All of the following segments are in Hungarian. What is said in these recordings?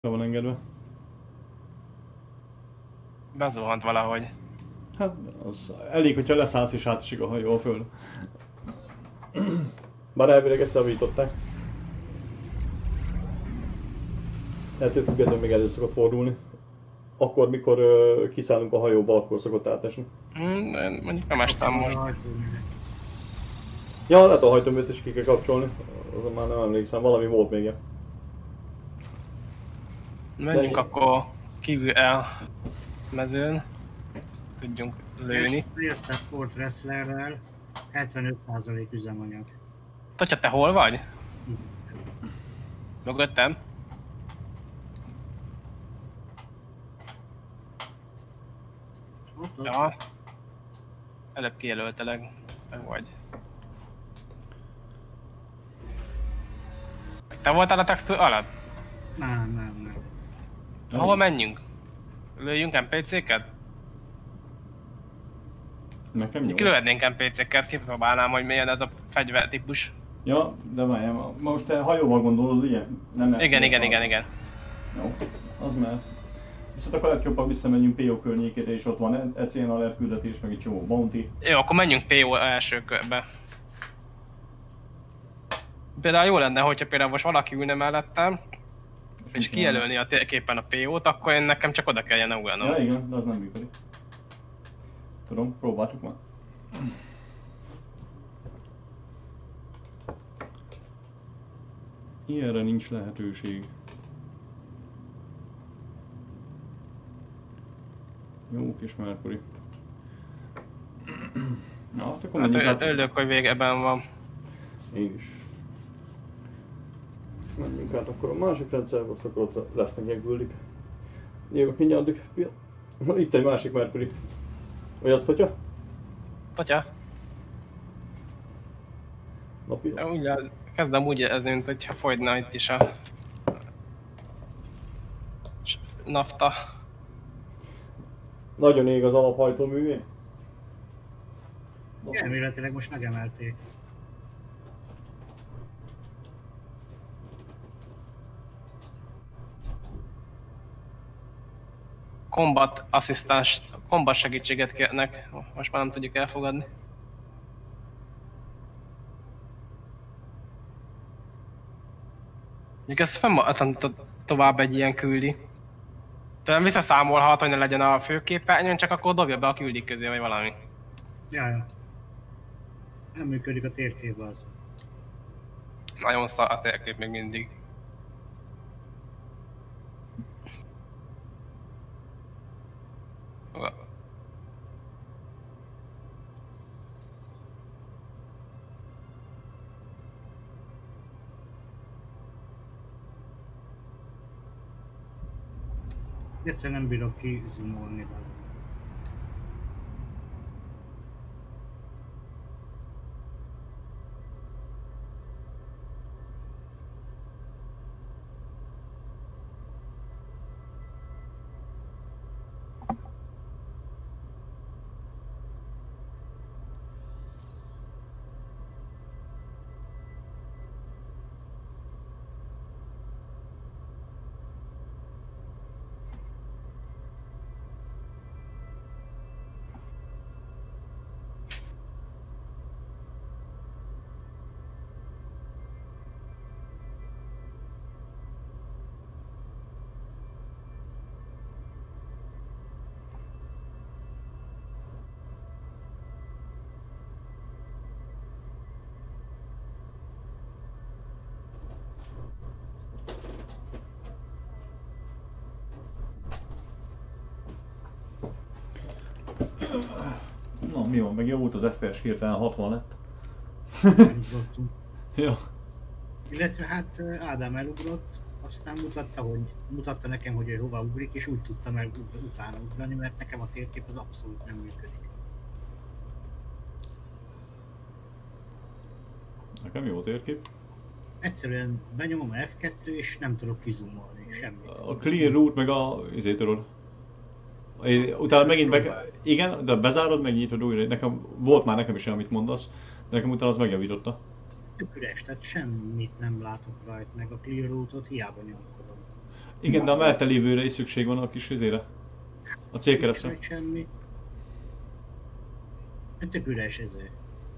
van engedve. Bezuhant valahogy. Hát az elég, hogyha leszállsz és átesik a hajó a föld. Bár elvileg ezt javították. Ettől függetlenül még elő szokott fordulni. Akkor, mikor kiszállunk a hajóba, akkor szokott átesni. Mondjuk nem estem most. Ja, lehet a hajtóművet is ki kell kapcsolni. Azon már nem emlékszem, valami volt még. Menjünk akkor kívül el mezőn. Tudjunk lőni. Jöttek Port Wrestlerrel, 75% üzemanyag. Tatya, te hol vagy? Mögöttem? Ott. Ja. Előbb kijelöltelek. Meg vagy. Te voltál a tektúr alatt? Nem. Hova menjünk? Lőjünk NPC-ket? Nekem jó. Kilőhetnénk NPC-ket, kipróbálnám, hogy milyen ez a fegyvertípus. Ja, de várjál, most te hajóval gondolod, ugye? Nem Igen. Jó, az mert. Viszont akkor lehet jobban visszamegyünk PO környékére, és ott van ECN alert küldetés, meg egy csomó bounty. Jó, akkor menjünk PO első körbe. Például jó lenne, hogyha például most valaki ülne mellettem, és kijelölni a térképen a PO-t, akkor én nekem csak oda kelljen ugranom. Ja igen, de az nem működik. Tudom, próbáltuk már. Ilyenre nincs lehetőség. Jó kis Mercury. Na, hát akkor menjünk át. Örülök, hogy végeben van. Én is. Menjünk át akkor a másik rendszerbe, azt akkor ott lesznek ilyen küldik. Jövök mindjárt addig. Itt egy másik Mercury. Vagy azt, Tatya? Tatya? Napi. Ugye, kezdem úgy érezni, mint hogyha fogyna itt is a nafta. Nagyon ég az alaphajtóművé. Elméletileg most megemelték. Combat asszisztáns, combat segítséget kérnek, most már nem tudjuk elfogadni. Mondjuk ez fennmaradhat tovább egy ilyen küldi. Talán visszaszámolhat, hogy ne legyen a főképernyőn, csak akkor dobja be a küldik közé, vagy valami. Ja. Nem működik a térkép az. Nagyon szar a térkép még mindig. Egyszerűen nem bírok kizumolni az. Na mi van, meg jó volt az FPS hirtelen 60 lett. Elugrottunk. Ja. Illetve hát Ádám elugrott, aztán mutatta nekem, hogy ő hova ugrik, és úgy tudtam el utána ugrani, mert nekem a térkép az abszolút nem működik. Nekem jó térkép. Egyszerűen benyomom a F2 és nem tudok kizumolni, semmit. A clear route meg a tudod. Utána megint igen, de bezárod, megnyitod újra. Nekem is olyan, amit mondasz, de nekem utána az megjavította. Tök üres, tehát semmit nem látok rajta, meg a clear route-ot hiába nyomkodom. Igen, de a mellette lévőre is szükség van a kis izére. A célkeresztre. Nincs semmi. Tök üres ezért.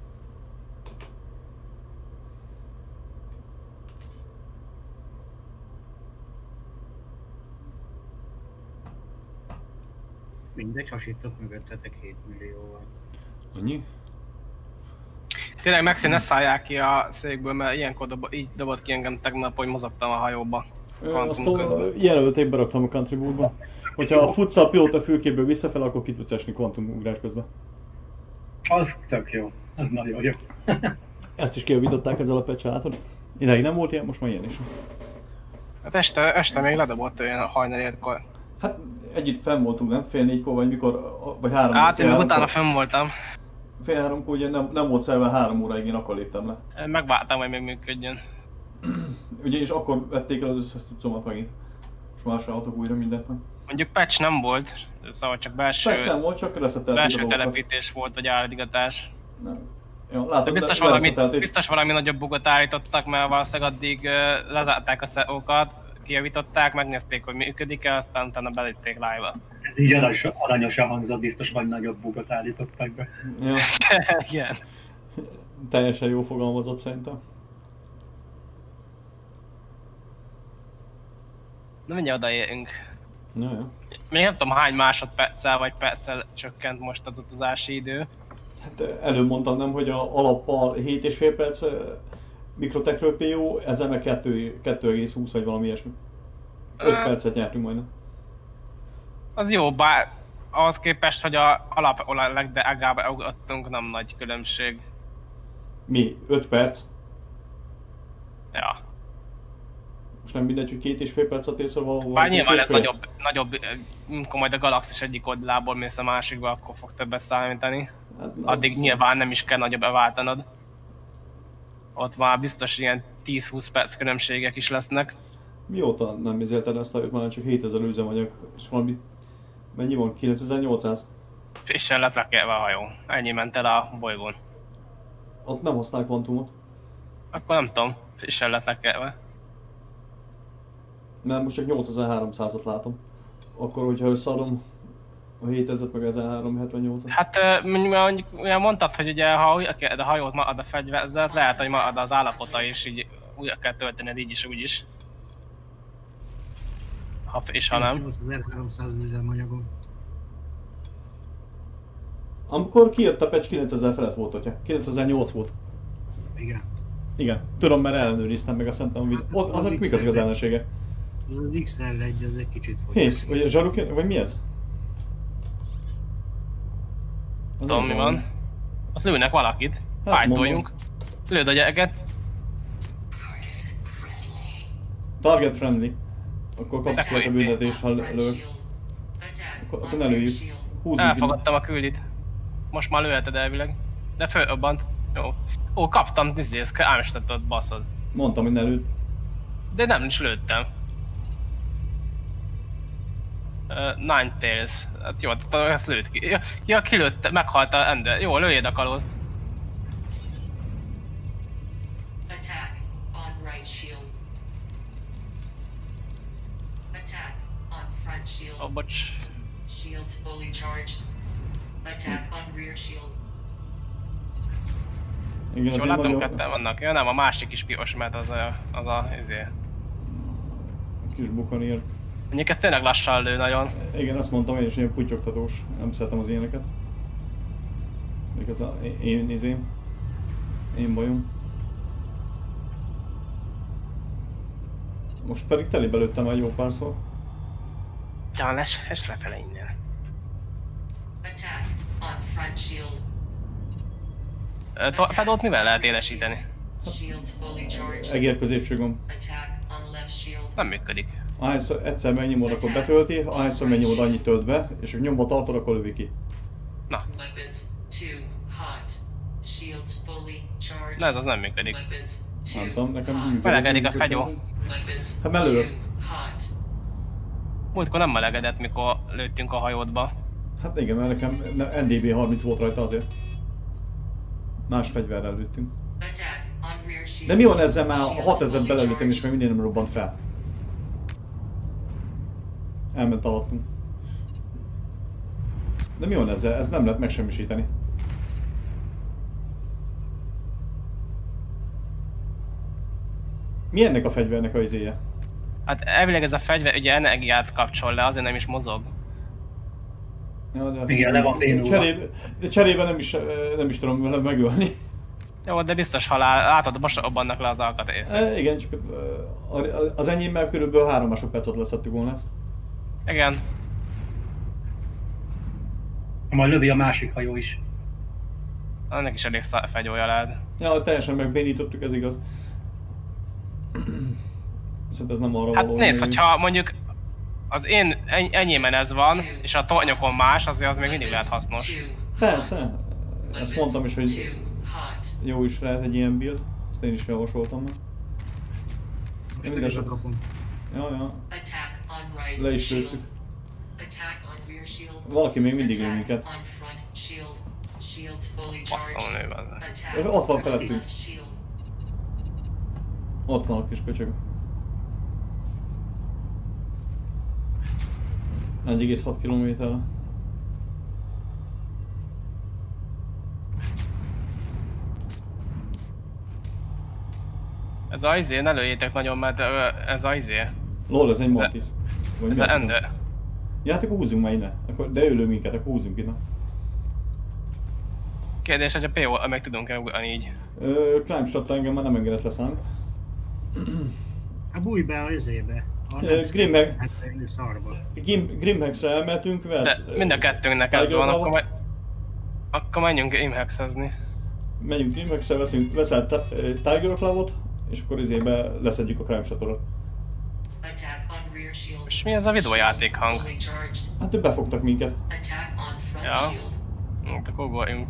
Mindegy, hasítok mögöttetek 7 millióval. Annyi? Tényleg Maxi, ne szállják ki a székből, mert ilyenkor így dobott ki engem tegnap, hogy mozogtam a hajóba. Azt jelölték, beraktam a country boardba. Hogyha futsz a pilóta fülkéből visszafel, akkor ki tudsz esni kvantumugrás közben. Az tök jó, az nagyon jó. Ezt is kijavították ezzel a patch-el, látod? Ideig nem volt ilyen, most már ilyen is. Hát este még ledobott olyan hajnal Hát együtt fenn voltunk, nem? Fél 4-kor vagy mikor, vagy 3 Hát én utána fenn voltam. Fél 3-kor ugye nem volt szerve 3 óráig, én akkor léptem le. Megvártam, hogy még működjön. Ugyanis akkor vették el az összes cuccomat megint. Most más autók újra mindent meg. Mondjuk patch nem volt, szóval csak belső... Patch nem volt, csak reszettelték belső a dolgokat. telepítés volt, vagy állítgatás. Nem. Ja, látod, biztos valami nagyobb bugot állítottak, mert valószínűleg addig lezárták a SEO-kat, kijavították, megnézték, hogy működik-e, aztán utána belitték live-ba. Ez így aranyosan hangzott, biztos vagy nagyobb bugot állítottak be. Ja. Igen. Teljesen jó fogalmazott szerintem. Na mindjárt odaérünk. Ja, ja. Még nem tudom hány másodperccel vagy perccel csökkent most az utazási idő. Hát előbb mondtam nem, hogy a alappal 7,5 perc Mikrotechről PO, ezzel meg 2,20 vagy valami ilyesmi. 5 percet nyertünk majdnem. Az jó, bár ahhoz képest, hogy a alap legdrágább ugrottunk, nem nagy különbség. Mi? 5 perc? Ja. Most nem mindegy, hogy 2,5 percet érsz valahol. Bár nyilván ez nagyobb, amikor majd a galaxis egyik oldalából mész a másikba, akkor fog többet számítani. Hát addig nyilván nem is kell nagyobb beváltanod. Ott már biztos ilyen 10-20 perc különbségek is lesznek. Mióta nem izélted ezt a jött, már csak 7000 üzemanyag, és valami... Mennyi van? 9800? Frissen lett lekelve a hajó. Ennyi ment el a bolygón. Ott nem hozták kvantumot. Akkor nem tudom, frissen lett lekelve. Mert most csak 8300-at látom. Akkor, hogyha összeadom a 7000 meg 1378-at. Hát mondjuk mondtad, hogy ugye ha újra kell a hajót marad a fegyverzet, lehet, hogy marad az állapota és így újra kell töltened így is úgy is. És ha nem. 8300 üzemanyagom. Amikor kijött a patch 9000 felett volt, hogyha 9008 volt. Igen. Igen, tudom, mert ellenőriztem meg, azt mondtam, hogy Hát, azok mik az ellenségek? Az az XR1, az egy kicsit Hész, vagy a zsaruk, vagy mi ez? Tudom mi van. Azt lőnek valakit. Fájtoljunk. Lőd a gyereket. Target friendly. Akkor kapsz ki a büntetést, ha lövök. Akkor ne lőjük. Húzzuk. Elfogadtam a küldit. Most már lőheted elvileg. De fölöbbant. Jó. Ó, kaptam, nézzél, álmestet ott baszod. Mondtam, hogy ne lőd. De nem is lőttem. Nine Tails. Hát jó, ezt lőtt ki. Ja, kilőtte, meghalt a Ender. Jó, lőjéd a kalózt. Attack on right shield. Attack on front shield. Ó, bocs. Shields fully charged. Attack on rear shield. Igen, Jól látom, ketten vannak. Ja nem, a másik is piros, mert az a izé. Kis bukanírk. Mondjuk ez tényleg lassan lő nagyon. Igen, azt mondtam én is, ilyen putyogtatós. Nem szeretem az ilyeneket. Még ez a én bajom. Most pedig telibe lőttem egy jó párszor. Talán es lefele innen. Attack on front shield. Fedót mivel lehet élesíteni? Shields fully charged. Egér középsőgomb. Attack on left shield. Nem működik. Ahányszor egyszer megnyomod, akkor betölti, ahányszor megnyomod, annyit tölt be, és ha nyomva tartod, akkor lövi ki. Na. Weapons too hot. Shields fully charged. Na ez az nem működik. Weapons Nem too tudom, nekem hot. működik. Melegedik a fegyó. Weapons Hát belül. too hot. Múltkor nem melegedett, mikor lőttünk a hajódba. Hát igen, mert nekem NDB 30 volt rajta azért. Más fegyverrel lőttünk. Attack on rear shield. De mi van ezzel, már 6000 belelőttem és még mindig nem robbant fel? Elment alattunk. De mi van ezzel? Ez nem lehet megsemmisíteni. Mi ennek a fegyvernek a izéje? Hát elvileg ez a fegyver ugye energiát kapcsol le, azért nem is mozog. Ja, de Igen, le van bénulva. Cserébe nem is tudom vele megölni. Jó, de biztos halál, látod, most robbannak le az alkatrészek. Igen, csak az enyémmel körülbelül 3 másodpercet leszettük volna ezt. Igen. Majd lövi a másik hajó is. Ennek is elég fegyója lehet. Ja, teljesen megbénítottuk, ez igaz. Viszont ez nem arra Hát való. nézd, hogyha mondjuk az én enyémen ez van, és a tornyokon más, azért az még mindig lehet hasznos. Persze. Ezt mondtam is, hogy jó is lehet egy ilyen build. Ezt én is javasoltam. Most én is kapom. Ja. Le is lőttük. Valaki még mindig lő minket. Basszom nő az. Ott van felettünk. Ott van a kis köcsög. 1,6 km-re. Ez a izé, ne lőjétek nagyon, mert ez a izé. Lol, ez egy Mortis. Ez a Ender. Ja, hát akkor húzzunk már innen. De ő lő minket, akkor húzzunk innen. Kérdés, hogy a PO meg tudunk-e ugrani így? Climb-statta engem már nem engedett leszállni. Hát bújj be a izébe. Grimhexre elmentünk, de mind a kettőnknek ez van, akkor menjünk Grimhexezni. Menjünk Grimhexre, veszel Tiger Cloud-ot, és akkor izébe leszedjük a Climb-statot. És mi ez a videójáték hang? Hát ők befogtak minket. Ja. Hát akkor ugorjunk.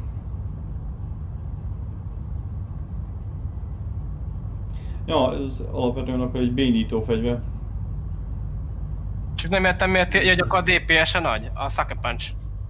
Ja, ez alapvetően akkor egy bénító fegyver. Csak nem értem, miért írja akkor a DPS-e nagy? A Sucker Punch.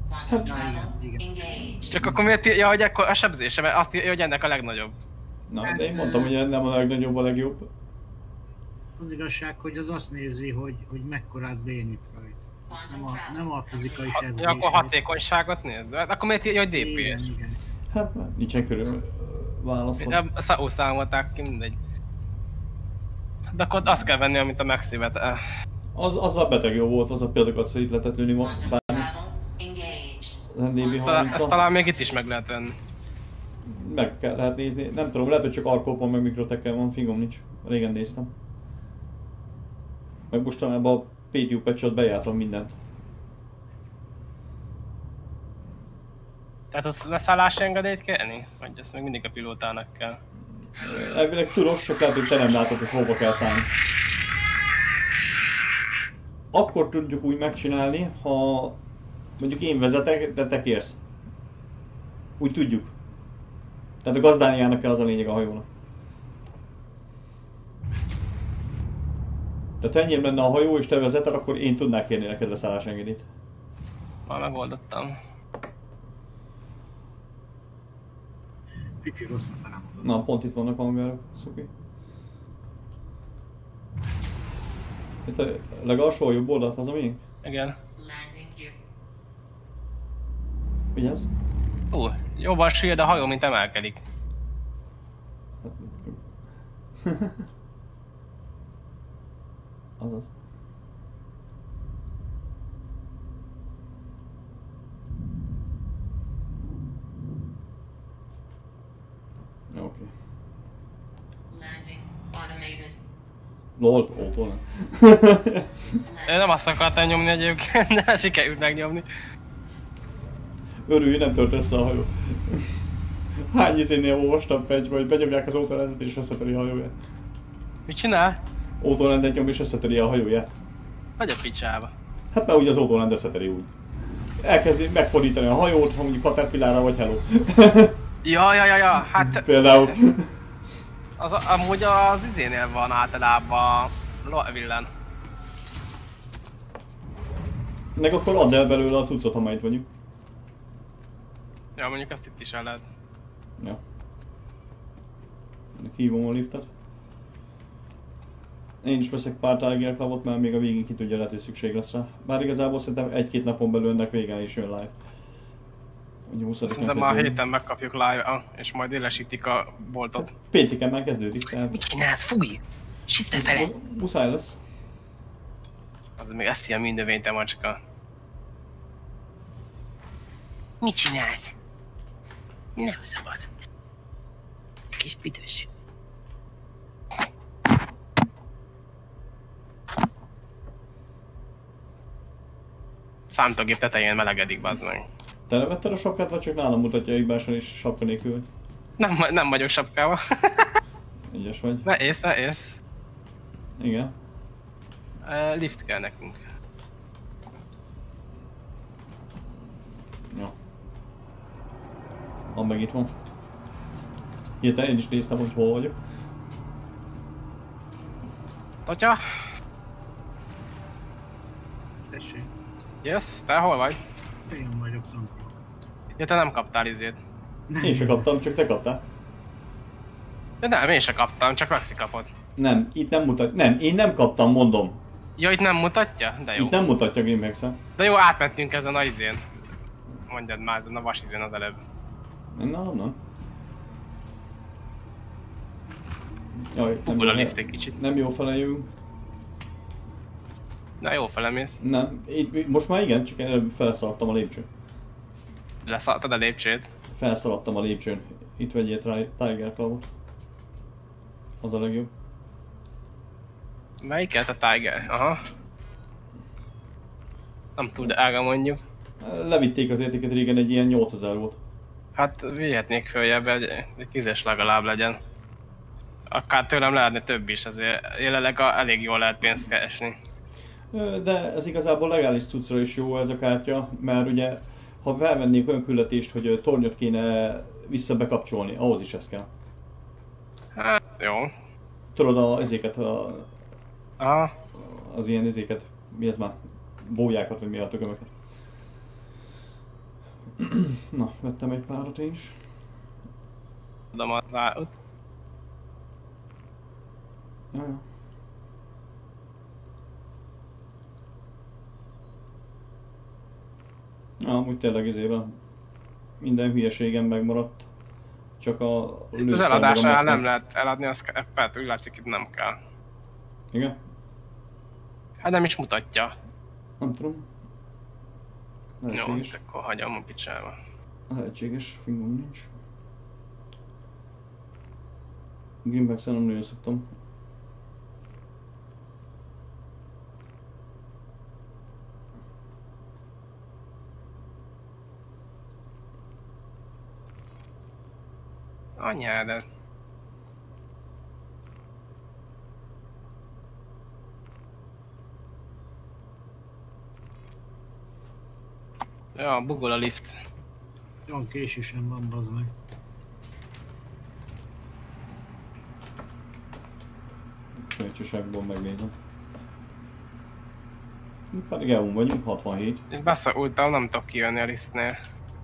Csak akkor miért írja, hogy akkor a sebzése, mert azt írja, hogy ennek a legnagyobb. Na, de én mondtam, hogy nem a legnagyobb, a legjobb. Az igazság, hogy az azt nézi, hogy mekkorát bénít rajta. Nem a fizikai sebzés. Ja, akkor hatékonyságot nézd. Hát akkor miért írja, hogy DPS? Igen. Hát már nincsen körül válaszol. Ó, számolták ki, mindegy. De akkor azt kell venni, amit a Maxivet. Az a beteg jó volt, az a például, hogy itt lehetett lőni bármi. Az NDB30-on. Ezt talán még itt is meg lehet venni. Meg kell lehet nézni. Nem tudom, lehet, hogy csak Arkópon meg Mikrotekkel van, fingom nincs. Régen néztem. Meg mostanában a PTU patch-ot bejártam mindent. Tehát az leszállási engedélyt kérni? Vagy ezt még mindig a pilótának kell? Elvileg tudok, csak lehet, hogy te nem látod, hogy hova kell szállni. Akkor tudjuk úgy megcsinálni, ha mondjuk én vezetek, de te kérsz. Úgy tudjuk. Tehát a gazdániának kell az a lényeg a hajónak. Tehát enyém lenne a hajó és te vezeted, akkor én tudnák kérni neked leszállás engedélyt. Már megoldottam. Pici rosszat támadott. Na, pont itt vannak hangárok, szupi. Itt a legalsó jobb oldalt, az a miénk? Igen. Vigyázz. Jobban süllyed a hajó, mint emelkedik. Azaz. Oké. Lol, ótól nem. Én nem azt akartam nyomni egyébként, de sikerült megnyomni. Örülj, nem tört össze a hajó. Hány izénél olvastam patchbe, hogy benyomják az autorendet és összetöri a hajóját. Mit csinál? Autorendet nyom és összetöri a hajóját. Vagy a picsába. Hát mert úgy az autorend összetöri úgy. Elkezdi megfordítani a hajót, ha mondjuk Caterpillarra vagy Hello. Ja, hát... Például. Amúgy az izénél van általában a villan. Meg akkor add el belőle a cuccot, ha már itt vagyunk. Ja, mondjuk azt itt is el lehet. Ja. Hívom a liftet. Én is veszek pár Tiger Clubot, mert még a végén ki tudja, lehet, hogy szükség lesz rá. Bár igazából szerintem 1-2 napon belül ennek vége is jön live. Ugye 20-án Szerintem már héten megkapjuk live és majd élesítik a boltot. Pénteken már kezdődik, tehát... Mit csinálsz? Fújj! Sütte fele! Muszáj lesz. Az még eszi a mindövényt, a macska. Mit csinálsz? Nem szabad. Kis büdös. Számítógép tetején melegedik, bazd meg. Te levetted a sapkát, vagy csak nálam mutatja egybáson is sapka nélkül? Nem vagyok sapkával. Ügyes vagy. Ész. Igen. Lift kell nekünk. Ja. Van meg itt van. Hirtelen én is néztem, hogy hol vagyok. Tatya? Tessék. Yes, te hol vagy? Én vagyok, nem. Ja, te nem kaptál izét. Én se kaptam, csak te kaptál. De nem, én se kaptam, csak Maxi kapott. Nem, itt nem mutat. Nem, én nem kaptam, mondom. Ja, itt nem mutatja? De jó. Itt nem mutatja GameX-en. De jó, átmentünk ezen a izén. Mondjad már, ezen a vas izén az előbb. Nálam nem. Jaj, Bugol a lift egy kicsit. Nem jó fele jövünk. Na jó, felemész. Nem, itt, most már igen, csak előbb felszaladtam a lépcsőn. Leszaladtad a lépcsőt. Felszaladtam a lépcsőn. Itt vegyél Tiger Clubot. Az a legjobb. Melyiket a Tiger? Aha. Nem túl drága mondjuk. Levitték az értéket régen, egy ilyen 8000 volt. Hát vihetnék följebb, egy 10-es legalább legyen. Akár tőlem lehetne több is, azért jelenleg elég jól lehet pénzt keresni. De ez igazából legális cuccra is jó ez a kártya, mert ugye ha felvennék olyan küldetést, hogy tornyot kéne visszabekapcsolni, ahhoz is ez kell. Hát jó. Tudod ezéket, Aha. az ilyen ezéket, mi ez már? Bójákat vagy mi a tökömöket. Na, vettem egy párat én is. Tudom az árut. Jaja. Amúgy tényleg izében minden hülyeségem megmaradt. Csak a Itt az eladásnál nem lehet eladni a scrap-et, úgy látszik itt nem kell. Igen? Hát nem is mutatja. Nem tudom. Jó, Lehetséges. akkor hagyom a picsába. Lehetséges, fingom nincs. Greenback-en nem nagyon szoktam. Anyád. Ja, bugol a lift. Olyan késésem van, bazd meg. Sajtosságból megnézem. Pedig EU-n vagyunk, 67. Itt beszorultam, nem tudok kijönni a liftnél.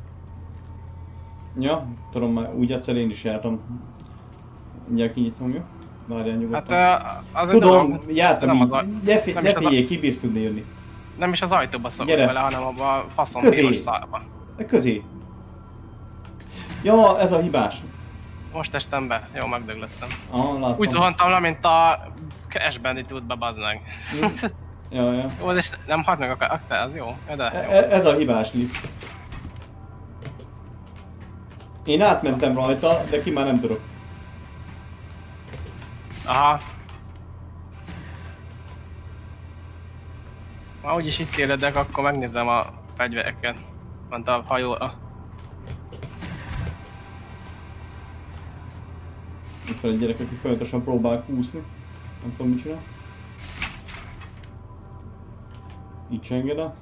Ja, tudom már, úgy egyszer én is jártam. Mindjárt kinyitom, jó? Várjál nyugodtan. Hát az Tudom, jártam nem így. az Ne figyelj, ki bízsz tudni jönni. Nem is az ajtóba szorul Gyere. bele, hanem abba a faszom Közé. piros szarba. Közé. Ja, ez a hibás. Most estem be, jó, megdöglöttem. Ah, láttam. Úgy zuhantam le, mint a Crash Bandicoot-be, bazd meg. Ja. Jó, és nem halt meg a te, az jó. Ja, de jó. Ez a hibás lift. Én átmentem rajta, de ki már nem tudok. Aha. Ma úgyis itt éledek, akkor megnézem a fegyvereket. Ment a hajóra. Itt van egy gyerek, aki folyamatosan próbál kúszni. Nem tudom mit csinál. Így se enged el.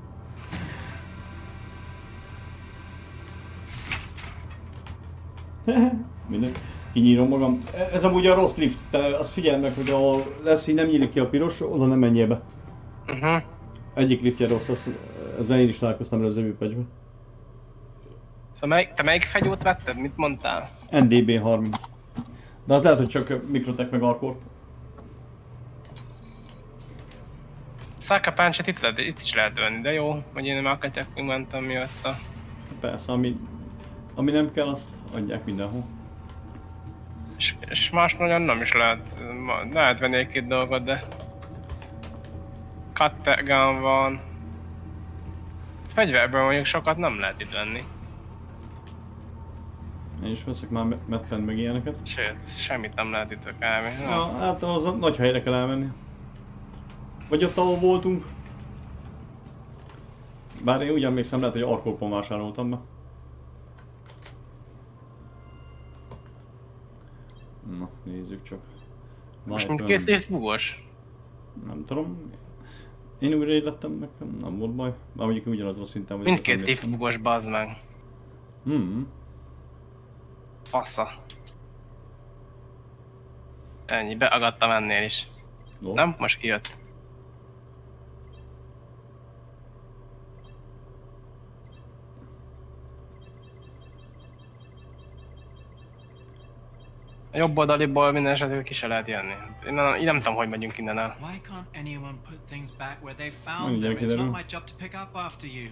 Mindegy. Kinyírom magam. Ez amúgy a rossz lift, te azt figyeld meg, hogy ahol lesz, így nem nyílik ki a piros, oda nem menjél be. Egyik liftje rossz, ezzel én is találkoztam az övőpecsbe. Szóval te melyik fegyót vetted? Mit mondtál? NDB 30. De az lehet, hogy csak Mikrotech meg Arcorp. Sucker Punch-et itt is lehet venni, de jó, hogy én már attack mentem miatta. Persze, ami nem kell, azt adják mindenhol. És más nagyon nem is lehet. Lehet venni egy-két dolgot, de... Cutter gun van. Fegyverből mondjuk sokat nem lehet itt venni. Én is veszek már medpen meg ilyeneket. Sőt, semmit nem lehet itt akármi. No. Ja, hát az a nagy helyre kell elmenni. Vagy ott, ahol voltunk. Bár én úgy emlékszem, lehet, hogy Arkolpon vásároltam be. Na, nézzük csak. Most mindkét lét bugos? Nem tudom. Én újra élettem, nekem nem volt baj. Már mondjuk ugyanazon a szinten, hogy... Mindkét lét bugos, bazd meg. Fasza. Ennyi, beagadtam ennél is. No. Nem? Most kijött. A jobb oldaliból minden esetben ki se lehet jönni. Én nem tudom, hogy megyünk innen el. Why can't anyone put things back where they found them? It's not my job to pick up after you.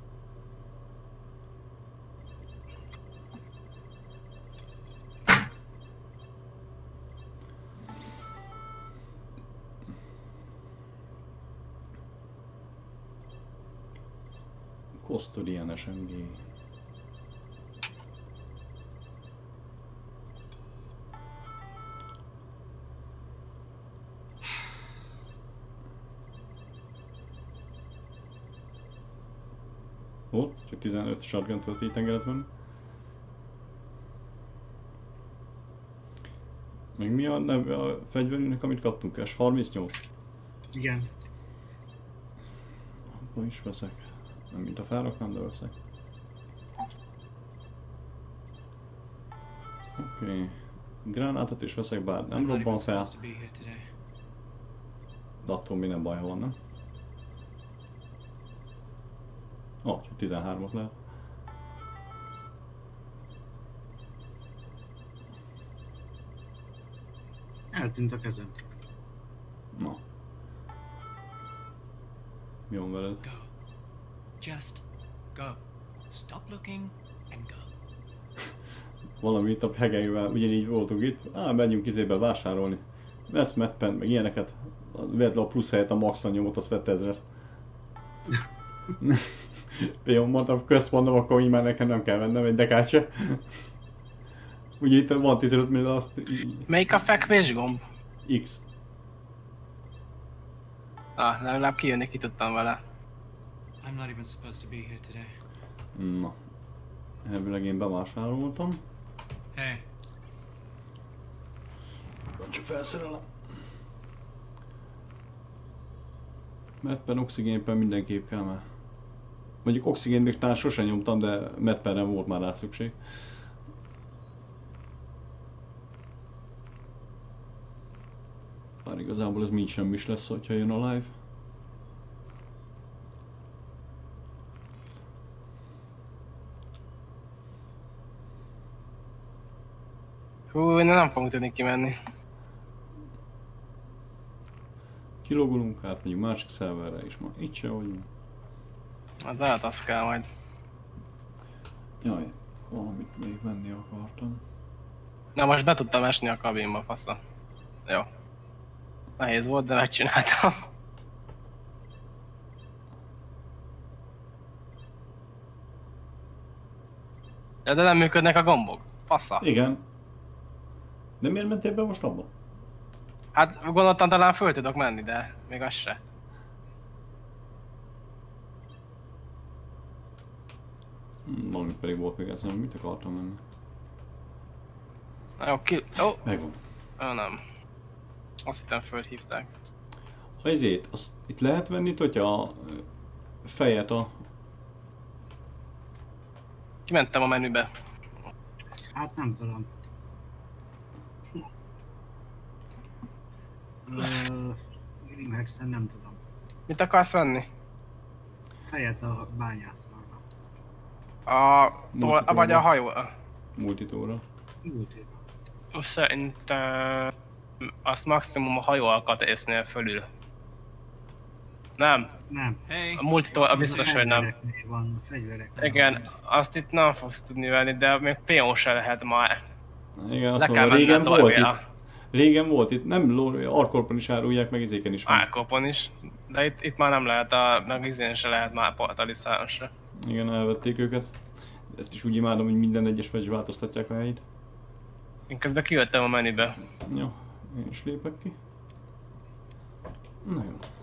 Custodian SMG. Ó, csak 15 shotgun töltélytengelet van. Meg mi a neve a fegyverünknek, amit kaptunk? S38? Igen. Abban is veszek. Nem mint a fáraknám, de veszek. Oké. Gránátot is veszek, bár nem robban fel. De attól mi nem baj, ha van, nem? Csak 13-ot lehet. Eltűnt a kezem. Na. Mi van veled? Go. Just go. Stop looking and go. Valami itt a hegelyvel, ugyanígy voltunk itt. Menjünk izébe vásárolni. Vesz medpen, meg ilyeneket. Vedd le a plusz helyet a max nyomot, azt vett 1000-et. Én mondtam, mondom, akkor így már nekem nem kell vennem egy dekát se. Ugye itt van 15 millió, azt... Melyik a fekvés gomb? X. Legalább kijönni ki tudtam vele. I'm not even supposed to be here today. Na. Elvileg én bevásároltam. Hey. Csak felszerelem. Medpen, oxigénpen mindenképp kell már. Mondjuk oxigén még talán sosem nyomtam, de medpenre volt már rá szükség. Bár igazából ez mind semmi is lesz, hogyha jön a live. Hú, én nem fogunk tudni kimenni. Kilogolunk át, mondjuk másik szerverre is, ma itt se vagyunk. Hát lehet az kell majd. Jaj, valamit még venni akartam. Na most be tudtam esni a kabinba, fasza. Jó. Nehéz volt, de megcsináltam. De nem működnek a gombok. Fasza. Igen. De miért mentél be most abba? Hát gondoltam, talán föl tudok menni, de még az se. Valamit pedig volt még ezen, mit akartam menni? Na jó, ki... Ó! Megvan. Nem. Azt hittem fölhívták. Ezért, azt itt lehet venni, hogyha a fejet a... Kimentem a menübe. Hát nem tudom. Grimhexen nem tudom. Mit akarsz venni? Fejet a bányászalra. Vagy a hajó. Multitóra. Multitóra. Szerintem azt maximum a hajó alkatrésznél fölül. Nem. Nem. A multitól biztos, hogy nem. Van, a fegyvereknél. Igen, azt itt nem fogsz tudni venni, de még PO se lehet már. Igen, azt mondom, régen volt itt. Régen volt itt, nem Arkorpon is árulják, meg izéken is van. Arkorpon is, de itt már nem lehet, meg izén se lehet már Portaliszán se. Igen, elvették őket. Ezt is úgy imádom, hogy minden egyes meccs változtatják a helyét. Én közben kijöttem a menübe. Jó, én is lépek ki. Na jó.